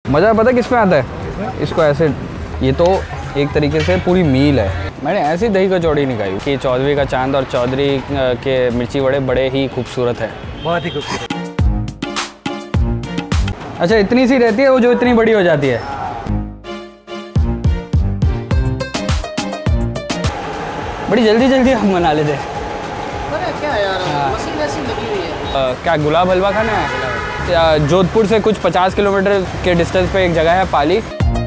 मज़ा पता किस में आता है? इसको ऐसे, ये तो एक तरीके से पूरी मील है। मैंने ऐसी दही कचौड़ी नहीं खाई कि चौधरी का चांद और चौधरी के मिर्ची वड़े बड़े ही खूबसूरत है, बहुत ही खूबसूरत। अच्छा इतनी सी रहती है वो जो इतनी बड़ी हो जाती है। बड़ी जल्दी जल्दी हम बना लेते हैं। क्या यार, मशीन ऐसी लगी हुई है। क्या गुलाब हलवा खाना है? जोधपुर से कुछ 50 किलोमीटर के डिस्टेंस पे एक जगह है पाली।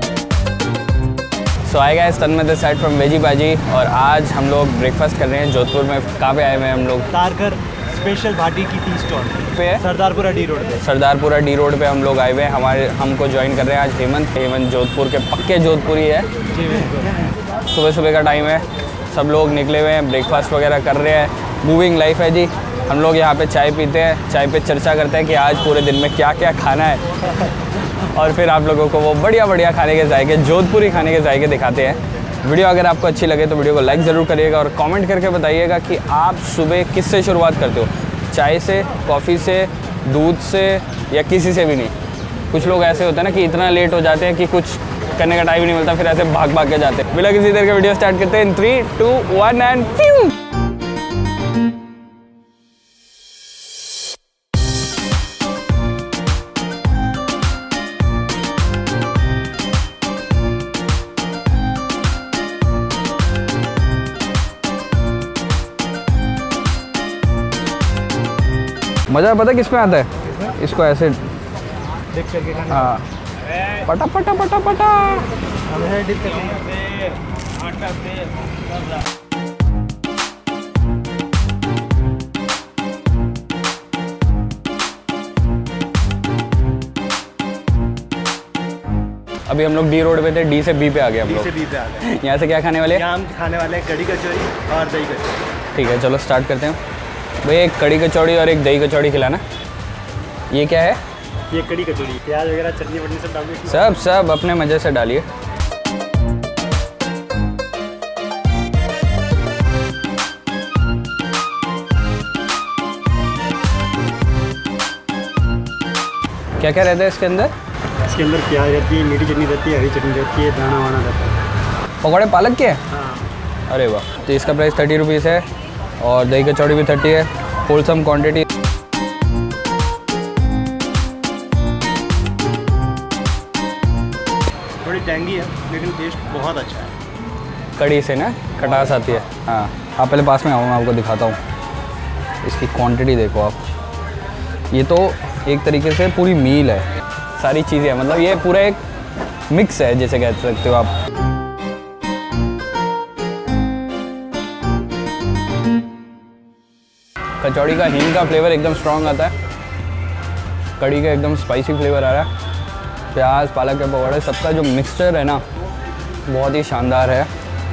सो आए गए Tanmay this side from veggie बाजी, और आज हम लोग ब्रेकफास्ट कर रहे हैं जोधपुर में। कहाँ पे आए हुए हैं हम लोग? तारकर स्पेशल भाटी की टी स्टॉल पे है, सरदारपुरा डी रोड पे। सरदारपुरा डी रोड पे हम लोग आए हुए हैं। हमको ज्वाइन कर रहे हैं आज हेमंत जोधपुर के पक्के जोधपुरी है। सुबह सुबह का टाइम है, सब लोग निकले हुए हैं, ब्रेकफास्ट वगैरह कर रहे हैं। मूविंग लाइफ है जी। हम लोग यहाँ पे चाय पीते हैं, चाय पे चर्चा करते हैं कि आज पूरे दिन में क्या क्या खाना है, और फिर आप लोगों को वो बढ़िया बढ़िया खाने के जायके, जोधपुरी खाने के जायके दिखाते हैं। वीडियो अगर आपको अच्छी लगे तो वीडियो को लाइक ज़रूर करिएगा, और कमेंट करके बताइएगा कि आप सुबह किससे शुरुआत करते हो, चाय से, कॉफ़ी से, दूध से, या किसी से भी नहीं। कुछ लोग ऐसे होते हैं ना कि इतना लेट हो जाते हैं कि कुछ करने का टाइम नहीं मिलता, फिर ऐसे भाग भाग के जाते हैं। बिना किसी देर के वीडियो स्टार्ट करते हैं इन 3, 2, 1 एंड फ्यू। मज़ा पता किस में आता है? इसको ऐसे डिप करके खाना। हाँ, पटा पटा पटा पटा। हमें डिप करके। अभी हम लोग डी रोड पे थे, डी से बी पे आ गए हम लोग। डी से बी पे आ गए। यहाँ से क्या खाने वाले? यहाँ हम खाने वाले हैं कड़ी कचौड़ी और दही कचौड़ी। ठीक है, चलो स्टार्ट करते हैं। भैया एक कड़ी कचौड़ी और एक दही कचौड़ी खिलाना। ये क्या है? ये कड़ी कचौड़ी, प्याज वगैरह चटनी वटनी सब डालिए। सब अपने मज़े से डालिए। क्या क्या रहता है इसके अंदर? इसके अंदर प्याज रहती है, मीठी चटनी रहती है, हरी चटनी रहती है, दाना वाना रहता है। पकौड़े पालक के? हाँ। अरे वाह। तो इसका प्राइस 30 रुपीज़ है, और दही कचौड़ी भी 30 है। Wholesome quantity. थोड़ी टेंगी है लेकिन टेस्ट बहुत अच्छा है। कड़ी से ना खटास आती है। हाँ, आप पहले पास में आओ, मैं आपको दिखाता हूँ। इसकी क्वांटिटी देखो आप। ये तो एक तरीके से पूरी मील है, सारी चीज़ें, मतलब ये पूरा एक मिक्स है जैसे कह सकते हो आप। कचौड़ी का हींग का फ्लेवर एकदम स्ट्रॉन्ग आता है, कड़ी का एकदम स्पाइसी फ्लेवर आ रहा है, प्याज पालक के पकौड़े, सबका जो मिक्सचर है ना बहुत ही शानदार है।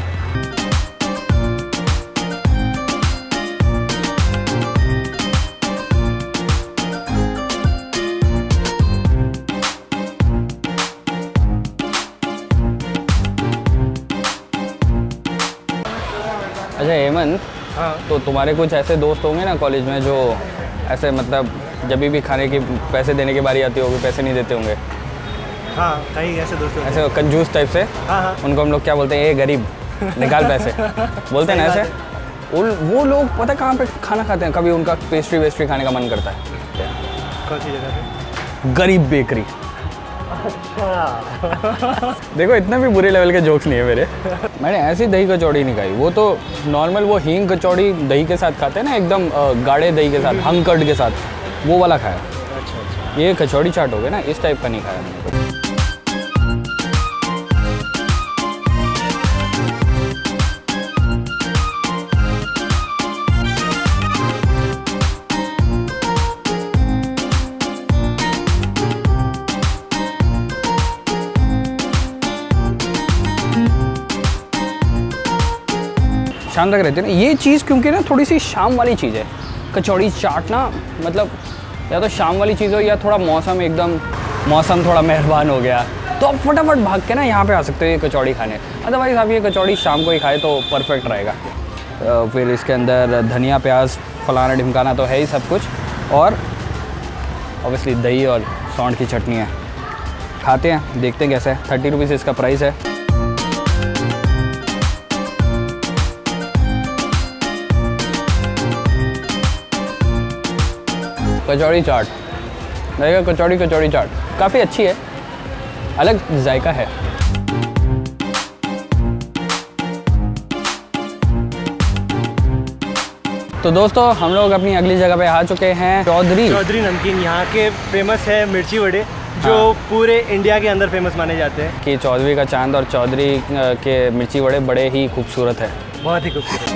अच्छा हेमंत, हाँ। तो तुम्हारे कुछ ऐसे दोस्त होंगे ना कॉलेज में जो ऐसे मतलब जब भी खाने की पैसे देने की बारी आती होगी पैसे नहीं देते होंगे? हाँ, कई ऐसे दोस्त होते हैं। ऐसे कंजूस टाइप से। हाँ हाँ। उनको हम लोग क्या बोलते हैं? ये गरीब, निकाल पैसे बोलते हैं ना ऐसे। वो लोग पता कहाँ पे खाना खाते हैं? कभी उनका पेस्ट्री वेस्ट्री खाने का मन करता है। कौन सी जगह पे? गरीब बेकरी। अच्छा। देखो इतने भी बुरे लेवल के जोक्स नहीं है मेरे। मैंने ऐसी दही कचौड़ी नहीं खाई, वो तो नॉर्मल वो हींग कचौड़ी दही के साथ खाते हैं ना, एकदम गाढ़े दही के साथ, हंग कर्ड के साथ, वो वाला खाया। अच्छा। ये कचौड़ी चाट हो गया ना, इस टाइप का नहीं खाया मैंने। शाम तक रहती है ना ये चीज़, क्योंकि ना थोड़ी सी शाम वाली चीज़ है कचौड़ी चाट ना, मतलब या तो शाम वाली चीज़ हो या थोड़ा मौसम थोड़ा मेहरबान हो गया तो आप फटाफट भाग के ना यहाँ पे आ सकते हो ये कचौड़ी खाने। अदरवाइज़ आप ये कचौड़ी शाम को ही खाए तो परफेक्ट रहेगा। फिर इसके अंदर धनिया प्याज फलाना ढिमकाना तो है ही सब कुछ, और ऑब्वियसली दही और सौंठ की चटनी है। खाते हैं, देखते हैं कैसा है। 30 रुपीज़ इसका प्राइस है। कचौड़ी चाट रहेगा, कचौड़ी चाट काफ़ी अच्छी है, अलग जायका है। तो दोस्तों हम लोग अपनी अगली जगह पे आ चुके हैं, चौधरी नमकीन। यहाँ के फेमस है मिर्ची वड़े, जो पूरे इंडिया के अंदर फेमस माने जाते हैं। कि चौधरी का चांद और चौधरी के मिर्ची वड़े बड़े ही खूबसूरत है, बहुत ही खूबसूरत।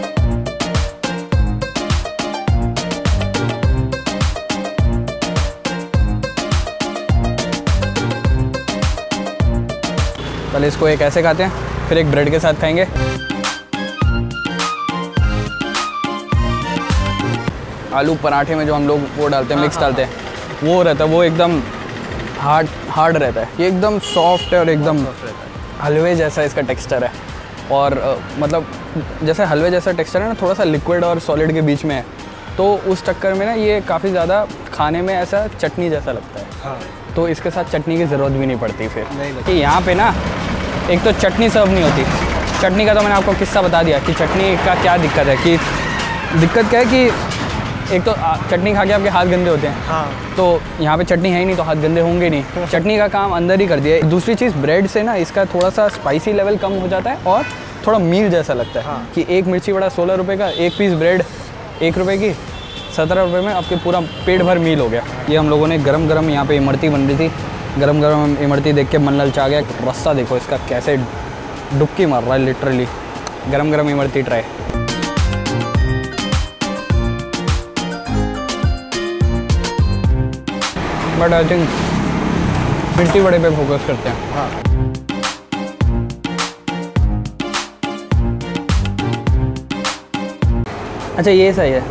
पहले इसको एक ऐसे खाते हैं, फिर एक ब्रेड के साथ खाएंगे। आलू पराठे में जो हम लोग वो डालते हैं, मिक्स डालते हैं, वो रहता है, वो एकदम हार्ड रहता है। ये एकदम सॉफ्ट है और एकदम हलवे जैसा इसका टेक्सचर है। और मतलब जैसे हलवे जैसा टेक्सचर है ना, थोड़ा सा लिक्विड और सॉलिड के बीच में है, तो उस चक्कर में ना ये काफ़ी ज़्यादा खाने में ऐसा चटनी जैसा लगता है। हाँ। तो इसके साथ चटनी की ज़रूरत भी नहीं पड़ती फिर। कि यहाँ पे ना एक तो चटनी सर्व नहीं होती। चटनी का तो मैंने आपको किस्सा बता दिया कि चटनी का क्या दिक्कत है। कि दिक्कत क्या है कि एक तो चटनी खा के आपके हाथ गंदे होते हैं। हाँ। तो यहाँ पे चटनी है ही नहीं, तो हाथ गंदे होंगे नहीं। चटनी का काम अंदर ही कर दिया है। दूसरी चीज़, ब्रेड से ना इसका थोड़ा सा स्पाइसी लेवल कम हो जाता है और थोड़ा मील जैसा लगता है। हाँ। कि एक मिर्ची बड़ा 16 रुपये का, एक पीस ब्रेड 1 रुपये की, 17 रुपये में आपके पूरा पेट भर मील हो गया। ये हम लोगों ने गरम गरम यहाँ पे इमरती बन रही थी, गरम गरम इमरती देख के मन ललचा गया। रस्सा देखो इसका कैसे डुबकी मार रहा है, लिटरली। गरम गरम इमरती ट्राई। बट आई थिंक मिर्ची बड़े पे फोकस करते हैं। हाँ। अच्छा ये सही है।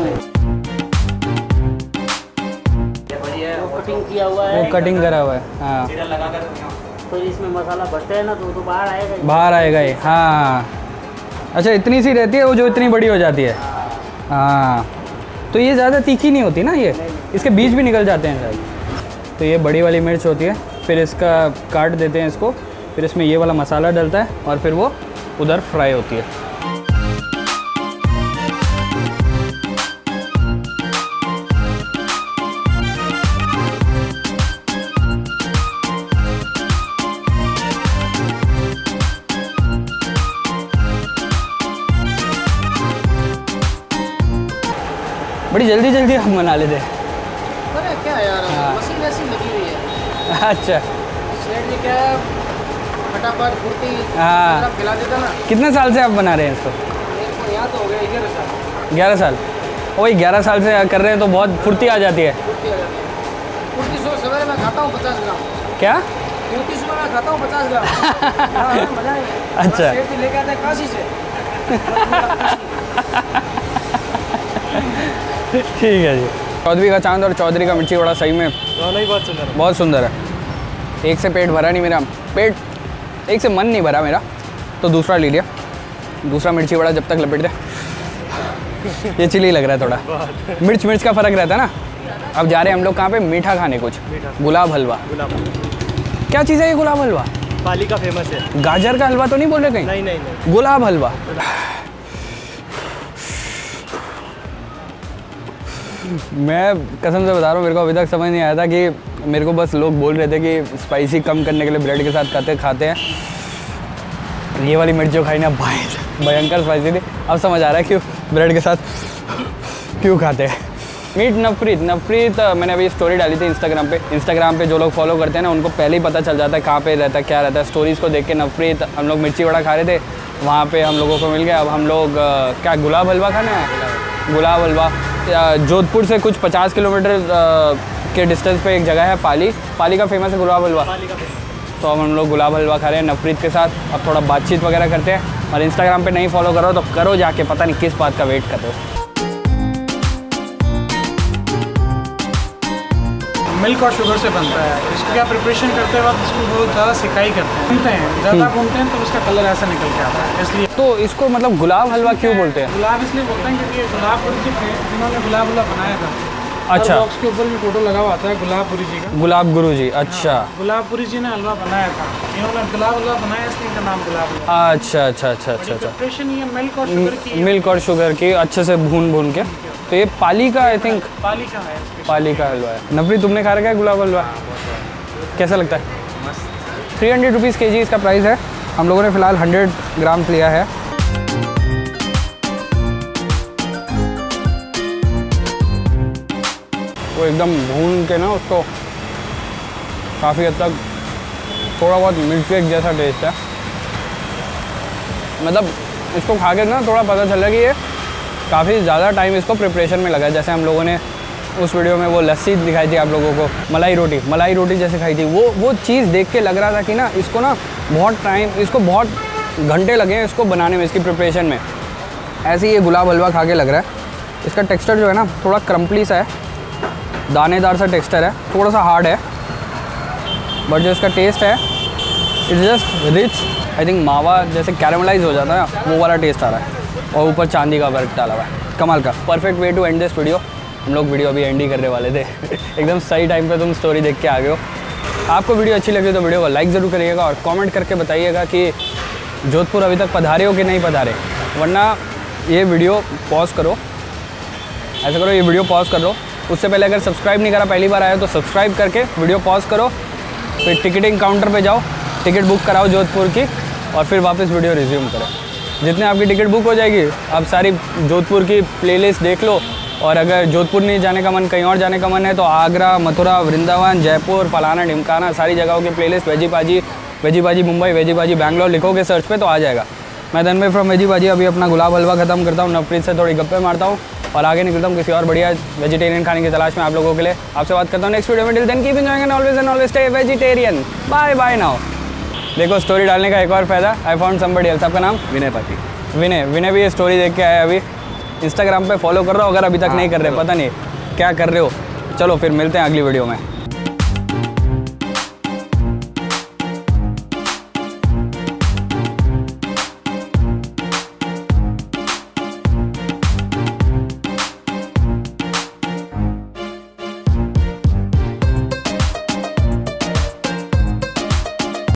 कटिंग किया हुआ है, वो कटिंग करा हुआ है। हाँ, तो इसमें मसाला भरते हैं ना तो बाहर आएगा ही। बाहर आएगा ही। हाँ, अच्छा इतनी सी रहती है वो, जो इतनी बड़ी हो जाती है। हाँ, तो ये ज़्यादा तीखी नहीं होती ना, ये इसके बीज भी निकल जाते हैं शायद। तो ये बड़ी वाली मिर्च होती है, फिर इसका काट देते हैं इसको, फिर इसमें ये वाला मसाला डलता है और फिर वो उधर फ्राई होती है। बड़ी जल्दी जल्दी हम बना लेते हैं। अरे क्या यार, हाँ। मशीन ऐसी लगी हुई है। अच्छा, सेठ जी क्या है, फटाफट फुर्ती हाँ। खिला देता ना। कितने साल से आप बना रहे हैं इसको? तो यहाँ तो हो गया 11 साल। 11 साल? वही 11 साल से कर रहे हैं तो बहुत फुर्ती आ जाती है। फुर्ती आ जाती है। फुर्ती सवेरे मैं खाता हूँ 50 ग्राम। क्या? फुर्ती सुबह मैं खाता हूँ 50 ग्राम। हाँ, मजा है। अच्छा। सेठ जी लेके आते हैं काशी से। ठीक है जी। चौधरी का चांद और चौधरी का मिर्ची बड़ा सही में दोनों ही बहुत सुंदर है। बहुत सुंदर है। एक से पेट भरा नहीं मेरा, एक से मन नहीं भरा मेरा, तो दूसरा ले लिया। दूसरा मिर्ची बड़ा जब तक लपेट दे, ये चिली लग रहा है थोड़ा। मिर्च का फ़र्क रहता है ना। अब जा रहे हैं हम लोग कहाँ पे, मीठा खाने कुछ। गुलाब हलवा। क्या चीज़ है ये गुलाब हलवा? पाली का फेमस है। गाजर का हलवा तो नहीं बोल रहे कहीं? नहीं। गुलाब हलवा। मैं कसम से बता रहा हूँ, मेरे को अभी तक समझ नहीं आया था कि मेरे को बस लोग बोल रहे थे कि स्पाइसी कम करने के लिए ब्रेड के साथ खाते हैं। ये वाली मिर्च जो खाई ना भयंकर स्पाइसी थी। अब समझ आ रहा है क्यों ब्रेड के साथ क्यों खाते हैं। मीट नफरीत मैंने अभी स्टोरी डाली थी इंस्टाग्राम पे जो लोग फॉलो करते हैं ना, उनको पहले ही पता चल जाता है कहाँ पे रहता है, क्या रहता है। स्टोरीज़ को देख के नफरीत, हम लोग मिर्ची वड़ा खा रहे थे, वहाँ पे हम लोगों को मिल गया। अब हम लोग क्या गुलाब हलवा खाना है। गुलाब हलवा जोधपुर से कुछ 50 किलोमीटर के डिस्टेंस पे एक जगह है पाली का फेमस है गुलाब हलवा। तो अब हम लोग गुलाब हलवा खा रहे हैं नफरीत के साथ। अब थोड़ा बातचीत वगैरह करते हैं। और इंस्टाग्राम पे नहीं फॉलो करो तो करो जाके, पता नहीं किस बात का वेट कर रहे हो। मिल्क और शुगर से बनता है। इसको क्या प्रिपरेशन करते वक्त इसको बहुत ज़्यादा सिकाई करते हैं, ज़्यादा भूनते हैं तो उसका कलर ऐसा निकल के आता है। इसलिए तो इसको मतलब गुलाब हलवा क्यों बोलते हैं? गुलाब इसलिए बोलते हैं क्योंकि गुलाब जिन्होंने गुलाब हलवा बनाया था अच्छा। बॉक्स के ऊपर भी फोटो लगा हुआ आता है गुलाबपुरी जी का। गुलाब गुरु जी, अच्छा। गुलाबपुरी जी ने हलवा बनाया था, इन्होंने गुलाब हलवा बनाया इसलिए इनका नाम गुलाब हलवा। अच्छा अच्छा अच्छा अच्छा अच्छा। प्रिपरेशन ये मिल्क और शुगर की है। मिल्क और शुगर की अच्छे से भून के। तो ये पाली का आई थिंक पाली का है। पाली का हलवा है। नफरी तुमने खा रखा है गुलाब हलवा? कैसा लगता है? 300 रुपीज़ kg इसका प्राइस है। हम लोगों ने फ़िलहाल 100 ग्राम लिया है। वो एकदम भून के ना उसको काफ़ी हद तक थोड़ा बहुत मिल्क केक जैसा टेस्ट है। मतलब इसको खा के ना थोड़ा पता चल रहा है कि ये काफ़ी ज़्यादा टाइम इसको प्रिपरेशन में लगा है। जैसे हम लोगों ने उस वीडियो में वो लस्सी दिखाई थी आप लोगों को, मलाई रोटी जैसे खाई थी, वो चीज़ देख के लग रहा था कि ना इसको ना बहुत टाइम, इसको बहुत घंटे लगे हैं इसको बनाने में, इसकी प्रिपरेशन में। ऐसे ही ये गुलाब हलवा खा के लग रहा है। इसका टेक्सचर जो है ना थोड़ा क्रम्पली सा है, दानेदार सा टेक्सचर है, थोड़ा सा हार्ड है, बट जो इसका टेस्ट है it's just rich. I think मावा जैसे कैरेमलाइज हो जाता है ना, वो वाला टेस्ट आ रहा है, और ऊपर चांदी का वर्क डाला हुआ है। कमाल का, perfect way to end this video. हम लोग वीडियो अभी एंड ही करने वाले थे एकदम सही टाइम पे तुम स्टोरी देख के आ गए हो। आपको वीडियो अच्छी लगी तो वीडियो को लाइक ज़रूर करिएगा और कमेंट करके बताइएगा कि जोधपुर अभी तक पधारे हो कि नहीं पधारे, वरना ये वीडियो पॉज करो, ऐसा करो, ये वीडियो पॉज कर लो। उससे पहले अगर सब्सक्राइब नहीं करा, पहली बार आया तो सब्सक्राइब करके वीडियो पॉज करो, फिर टिकटिंग काउंटर पे जाओ, टिकट बुक कराओ जोधपुर की, और फिर वापस वीडियो रिज्यूम करो। जितने आपकी टिकट बुक हो जाएगी आप सारी जोधपुर की प्लेलिस्ट देख लो। और अगर जोधपुर नहीं जाने का मन, कहीं और जाने का मन है तो आगरा, मथुरा, वृंदावन, जयपुर, फलाना ढिमकाना, सारी जगहों की प्लेलिस्ट, वेजी बाजी मुंबई, वेजी बाजी बैंगलोर लिखोगे सर्च पे तो आ जाएगा। मैं धनभाई फ्रॉम वेजी बाजी अभी अपना गुलाब हलवा ख़त्म करता हूँ, नवप्रीत से थोड़ी गप्पे मारता हूँ और आगे निकलता हूँ किसी और बढ़िया वेजिटेरियन खाने की तलाश में आप लोगों के लिए। आपसे बात करता हूँ नेक्स्ट वीडियो में। Till then keep enjoying and always stay vegetarian. Bye bye now. देखो स्टोरी डालने का एक और फ़ायदा, आई फाउंड समबडी एल्स। आपका नाम? विनय पाटिल। विनय भी ये स्टोरी देख के आया अभी। इंस्टाग्राम पे फॉलो कर रहे हो अगर अभी तक नहीं कर रहे, पता नहीं क्या कर रहे हो। चलो फिर मिलते हैं अगली वीडियो में।